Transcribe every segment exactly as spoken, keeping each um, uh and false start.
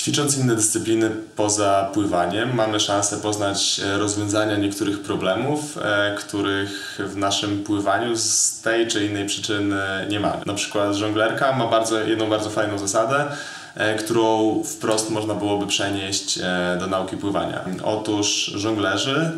Ćwicząc inne dyscypliny poza pływaniem, mamy szansę poznać rozwiązania niektórych problemów, których w naszym pływaniu z tej czy innej przyczyny nie mamy. Na przykład żonglerka ma bardzo, jedną bardzo fajną zasadę, którą wprost można byłoby przenieść do nauki pływania. Otóż żonglerzy,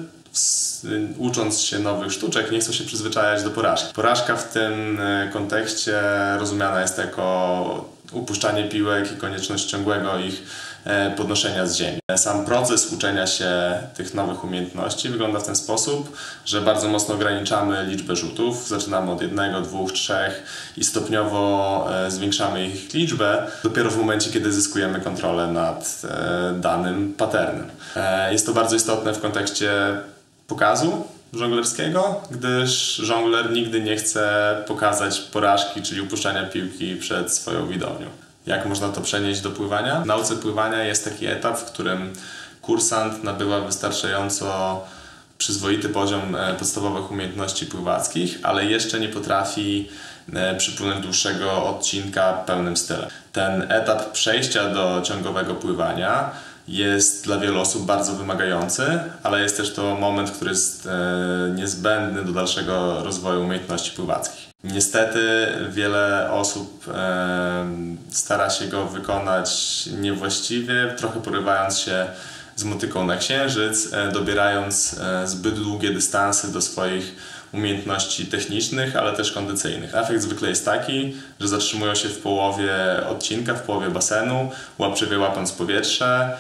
ucząc się nowych sztuczek, nie chcą się przyzwyczajać do porażki. Porażka w tym kontekście rozumiana jest jako upuszczanie piłek i konieczność ciągłego ich podnoszenia z ziemi. Sam proces uczenia się tych nowych umiejętności wygląda w ten sposób, że bardzo mocno ograniczamy liczbę rzutów. Zaczynamy od jednego, dwóch, trzech i stopniowo zwiększamy ich liczbę dopiero w momencie, kiedy zyskujemy kontrolę nad danym patternem. Jest to bardzo istotne w kontekście pokazu żonglerskiego, gdyż żongler nigdy nie chce pokazać porażki, czyli upuszczania piłki przed swoją widownią. Jak można to przenieść do pływania? W nauce pływania jest taki etap, w którym kursant nabywa wystarczająco przyzwoity poziom podstawowych umiejętności pływackich, ale jeszcze nie potrafi przypłynąć dłuższego odcinka pełnym stylem. Ten etap przejścia do ciągowego pływania jest dla wielu osób bardzo wymagający, ale jest też to moment, który jest e, niezbędny do dalszego rozwoju umiejętności pływackich. Niestety wiele osób e, stara się go wykonać niewłaściwie, trochę porywając się z motyką na księżyc, e, dobierając e, zbyt długie dystanse do swoich umiejętności technicznych, ale też kondycyjnych. Efekt zwykle jest taki, że zatrzymują się w połowie odcinka, w połowie basenu, łapczywie łapiąc powietrze,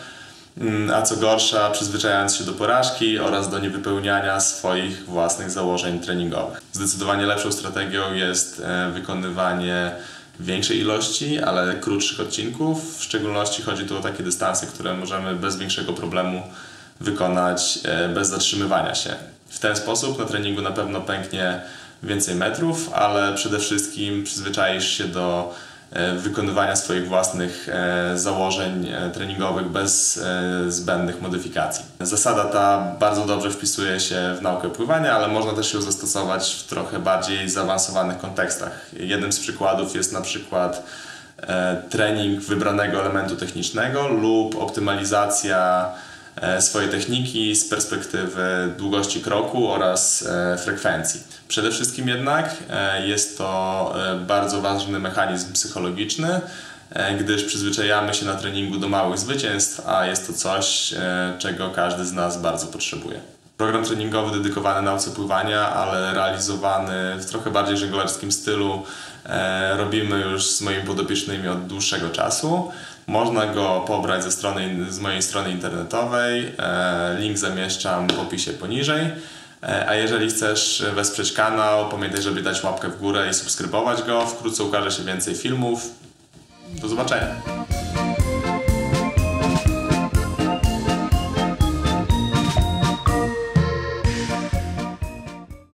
a co gorsza przyzwyczajając się do porażki oraz do niewypełniania swoich własnych założeń treningowych. Zdecydowanie lepszą strategią jest wykonywanie większej ilości, ale krótszych odcinków. W szczególności chodzi tu o takie dystanse, które możemy bez większego problemu wykonać bez zatrzymywania się. W ten sposób na treningu na pewno pęknie więcej metrów, ale przede wszystkim przyzwyczaisz się do wykonywania swoich własnych założeń treningowych bez zbędnych modyfikacji. Zasada ta bardzo dobrze wpisuje się w naukę pływania, ale można też ją zastosować w trochę bardziej zaawansowanych kontekstach. Jednym z przykładów jest na przykład trening wybranego elementu technicznego lub optymalizacja swojej techniki z perspektywy długości kroku oraz frekwencji. Przede wszystkim jednak jest to bardzo ważny mechanizm psychologiczny, gdyż przyzwyczajamy się na treningu do małych zwycięstw, a jest to coś, czego każdy z nas bardzo potrzebuje. Program treningowy dedykowany nauce pływania, ale realizowany w trochę bardziej żonglerskim stylu robimy już z moimi podopiecznymi od dłuższego czasu. Można go pobrać ze strony, z mojej strony internetowej, link zamieszczam w opisie poniżej. A jeżeli chcesz wesprzeć kanał, pamiętaj, żeby dać łapkę w górę i subskrybować go. Wkrótce ukaże się więcej filmów. Do zobaczenia!